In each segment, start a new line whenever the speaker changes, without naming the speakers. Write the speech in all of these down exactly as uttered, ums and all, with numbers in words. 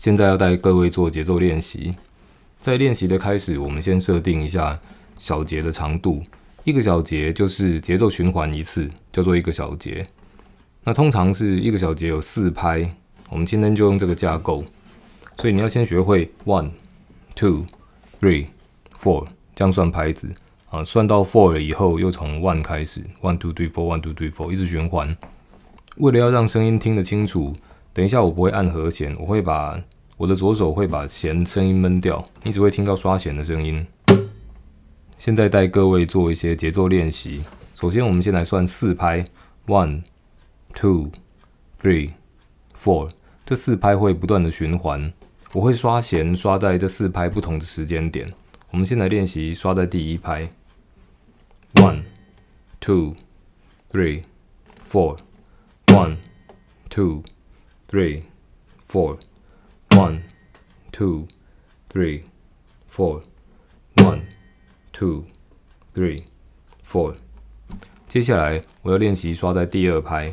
现在要带各位做节奏练习。在练习的开始，我们先设定一下小节的长度。一个小节就是节奏循环一次，叫做一个小节。那通常是一个小节有四拍，我们今天就用这个架构。所以你要先学会 one, two, three, four 这样算拍子啊，算到 four 了以后，又从 one 开始 one, two, three, four, one, two, three, four 一直循环。为了要让声音听得清楚，等一下我不会按和弦，我会把我的左手会把弦声音闷掉，你只会听到刷弦的声音。现在带各位做一些节奏练习。首先，我们先来算四拍 one, two, three, four 这四拍会不断的循环。我会刷弦刷在这四拍不同的时间点。我们先来练习刷在第一拍 one, two, three, four, one, two, three, four, one, two, three, four, one, two, three, four。接下来我要练习刷在第二拍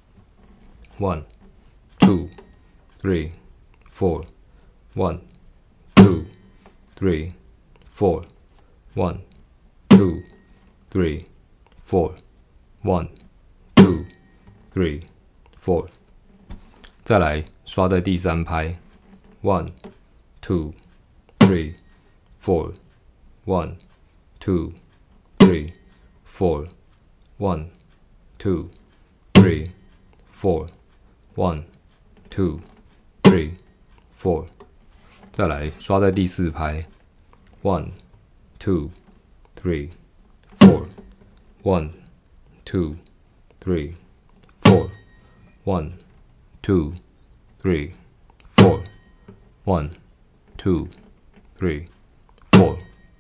one, two, three, four, one, two, three, four, one, two, three, four, one, two, three, four。再来刷在第三拍 one, two, three, four, one, two, three, four, one, two, three, four, one, two, three, four。再来刷在第四拍 one, two, three, four, one, two, three, four, one, two, three, four, one, two, three, four。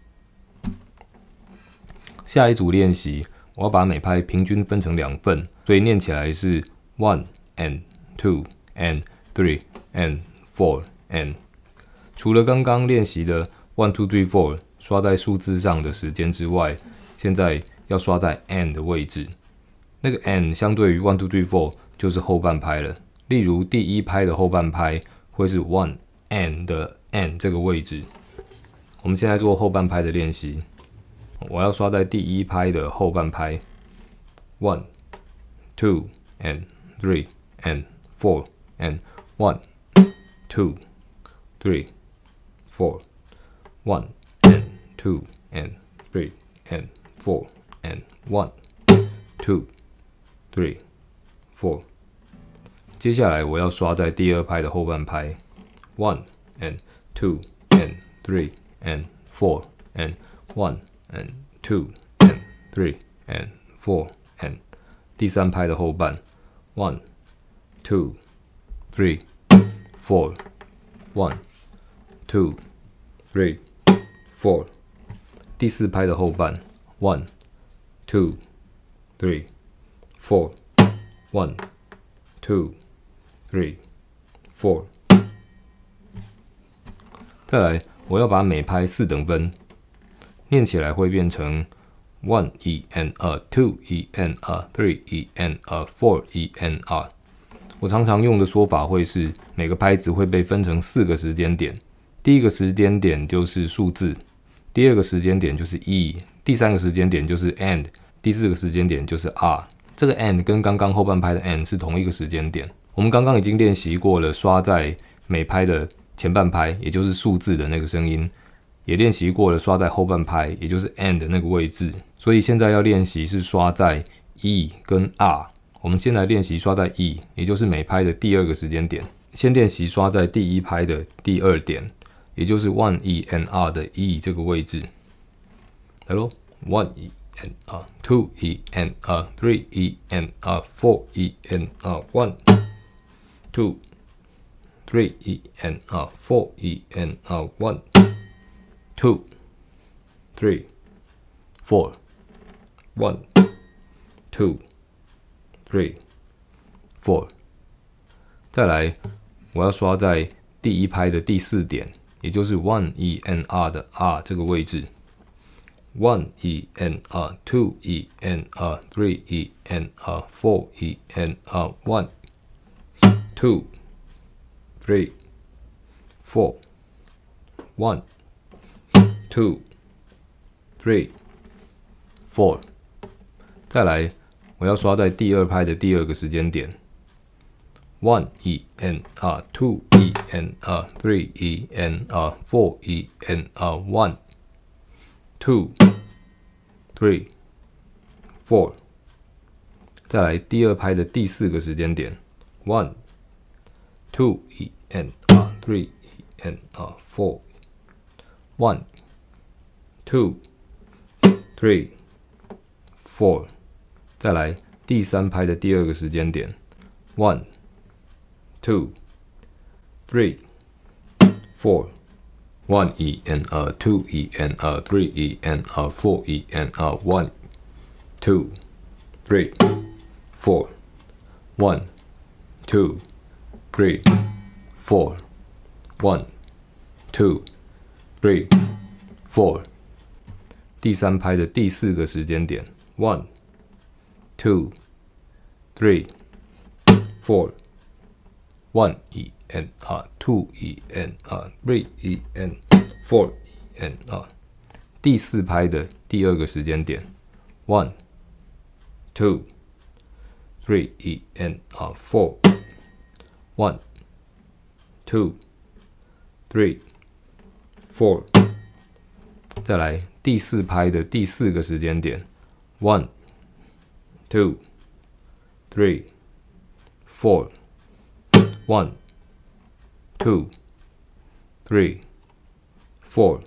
下一组练习，我要把每拍平均分成两份，所以念起来是 one and two and three and four and。除了刚刚练习的 one, two, three, four 刷在数字上的时间之外，现在要刷在 and 的位置。那个 and 相对于 one, two, three, four 就是后半拍了。例如第一拍的后半拍会是 one and 的 and 这个位置。我们现在做后半拍的练习，我要刷在第一拍的后半拍 one, two and three and four and one, two, three, four, one and two and three and four and one, two, three, four。接下来我要刷在第二拍的后半拍 one and two and three and four and one and two and three and four and 第三拍的后半 one, two, three, four, one, two, three, four。第四拍的后半 one, two, three, four, one, two, three, four。再来，我要把每拍四等分，念起来会变成 one E N R, two E N R, three E N R, four E N R。我常常用的说法会是，每个拍子会被分成四个时间点。第一个时间点就是数字，第二个时间点就是 E， 第三个时间点就是 and， 第四个时间点就是 R。这个 and 跟刚刚后半拍的 and 是同一个时间点。我们刚刚已经练习过了，刷在每拍的前半拍，也就是数字的那个声音，也练习过了刷在后半拍，也就是 and 的那个位置。所以现在要练习是刷在 E 跟 R。我们先来练习刷在 E， 也就是每拍的第二个时间点。先练习刷在第一拍的第二点，也就是 one E N R 的 E 这个位置。来咯 one E N R, two E N R, three E N R, four E N R, one, two, three E N R, four E N R, one, two, three, four, one, two, three, four。再来，我要刷在第一拍的第四点，也就是 one E N R 的 R 这个位置。one E N R, two E N R, three E N R, four E N R, one, two, three, four one two three four。再来，我要刷在第二拍的第二个时间点 ，one E N R two E N R three E N R four E N R one two three four。再来第二拍的第四个时间点 ，one two E N R three E N R four one two three four。再来第三拍的第二个时间点 ，one two three four one E N R two E N R three E N R four E N R one two three four one two three four one two three four。第三拍的第四个时间点 ，one two three four one E N R two E N R three E N four E N R。第四拍的第二个时间点 ，one two three E N R four one two three four。再来第四拍的第四个时间点 ，one two three four one two three four。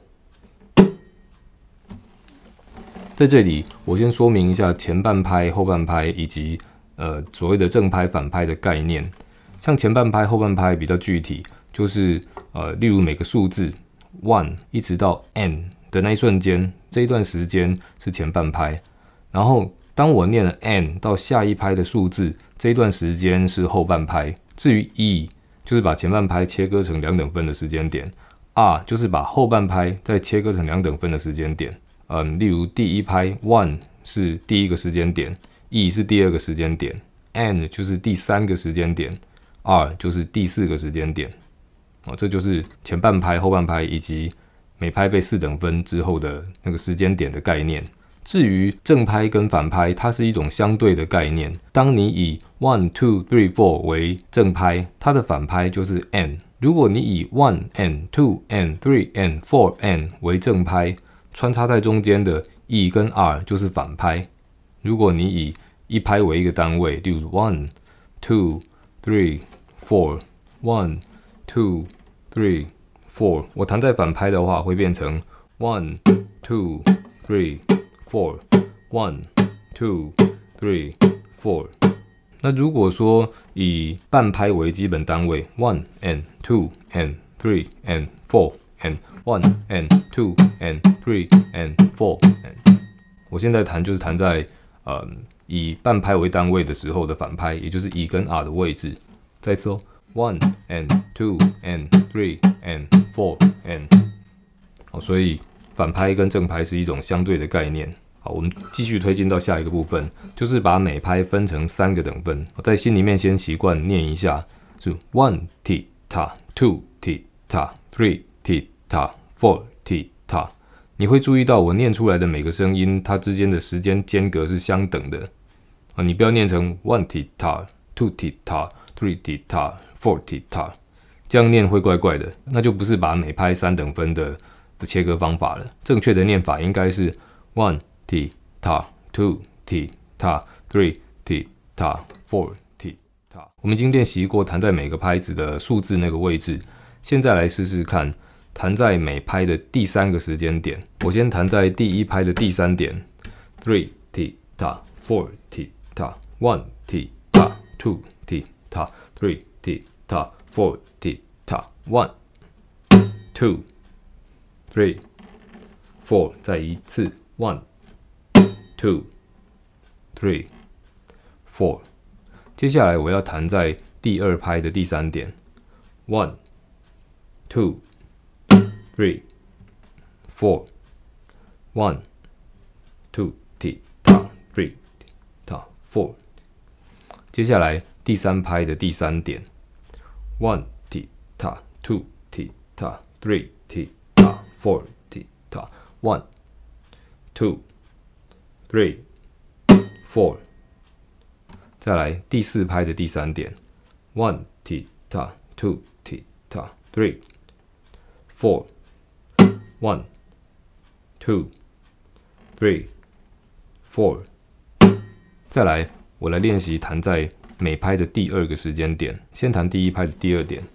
在这里，我先说明一下前半拍、后半拍以及呃所谓的正拍、反拍的概念。像前半拍、后半拍比较具体，就是呃，例如每个数字 one 一直到 n 的那一瞬间，这一段时间是前半拍。然后当我念了 n 到下一拍的数字，这一段时间是后半拍。至于 e， 就是把前半拍切割成两等分的时间点 ，r 就是把后半拍再切割成两等分的时间点。嗯，例如第一拍 one 是第一个时间点 ，e 是第二个时间点 ，n 就是第三个时间点 ，r 就是第四个时间点。哦，这就是前半拍、后半拍以及每拍被四等分之后的那个时间点的概念。至于正拍跟反拍，它是一种相对的概念。当你以 one two three four 为正拍，它的反拍就是 n。如果你以 one and two and three and four and 为正拍，穿插在中间的 e 跟 r 就是反拍。如果你以一拍为一个单位，例如 one two three four one two three four， 我弹在反拍的话，会变成 one two three four one two three four。那如果说以半拍为基本单位 ，one and two and three and four and one and two and three and four and， 我现在弹就是弹在呃以半拍为单位的时候的反拍，也就是 e 跟 r 的位置。再次哦。one and two and three and four and。 好，所以反拍跟正拍是一种相对的概念。好，我们继续推进到下一个部分，就是把每拍分成三个等分。我在心里面先习惯念一下，是 one t ta two t ta three t ta four t ta。你会注意到我念出来的每个声音，它之间的时间间隔是相等的。啊，你不要念成 one t ta two t ta three t ta four t ta， 这样念会怪怪的，那就不是把每拍三等分的的切割方法了。正确的念法应该是 one t ta two t ta three t ta four t ta。我们已经练习过弹在每个拍子的数字那个位置，现在来试试看弹在每拍的第三个时间点。我先弹在第一拍的第三点 ，three t ta four t ta one t ta two t ta three t ta four t ta one two three four， 再一次 one two three four。接下来我要弹在第二拍的第三点 ，one two three four one two t ta three t ta four。接下来第三拍的第三点 ，one t ta two t ta three ti ta four ti ta one two three four。再来第四拍的第三点 ，one ti ta two ti ta three four one two three four。再来，我来练习弹在每拍的第二个时间点，先弹第一拍的第二点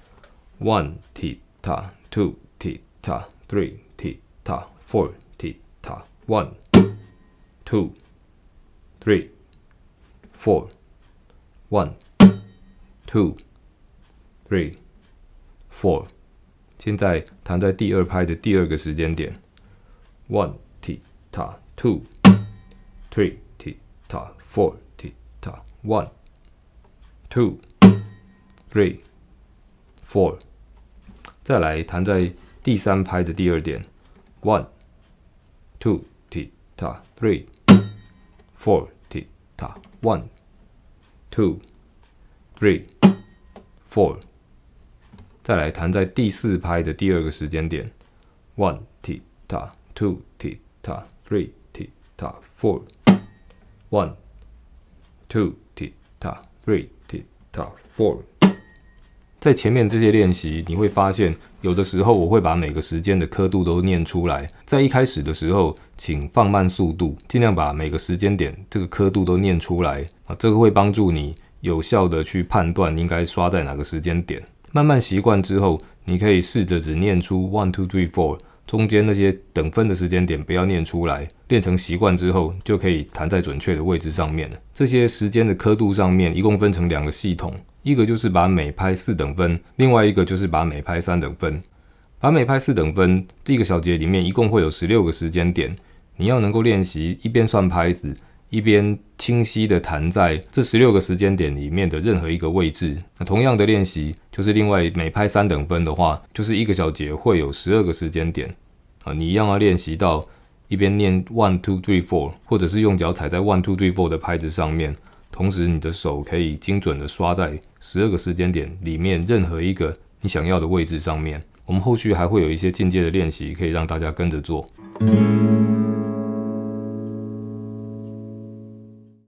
，one ti ta two ti ta three ti ta four ti ta one two three four one two three four。现在弹在第二拍的第二个时间点 ，one ti ta two three ti ta four ti ta one two three four。再来弹在第三拍的第二点 ，one two ti ta three four ti ta one two three four。再来弹在第四拍的第二个时间点 ，one ti ta two ti ta three ti ta four one two ti ta three ti ta four。在前面这些练习，你会发现，有的时候我会把每个时间的刻度都念出来。在一开始的时候，请放慢速度，尽量把每个时间点这个刻度都念出来啊，这个会帮助你有效的去判断应该刷在哪个时间点。慢慢习惯之后，你可以试着只念出 one two three four， 中间那些等分的时间点不要念出来。练成习惯之后，就可以弹在准确的位置上面了。这些时间的刻度上面，一共分成两个系统，一个就是把每拍四等分，另外一个就是把每拍三等分。把每拍四等分，这个小节里面一共会有十六个时间点，你要能够练习一边算拍子，一边清晰的弹在这十六个时间点里面的任何一个位置。那同样的练习，就是另外每拍三等分的话，就是一个小节会有十二个时间点啊，你一样要练习到一边念 one two three four， 或者是用脚踩在 one two three four 的拍子上面，同时你的手可以精准的刷在十二个时间点里面任何一个你想要的位置上面。我们后续还会有一些进阶的练习可以让大家跟着做。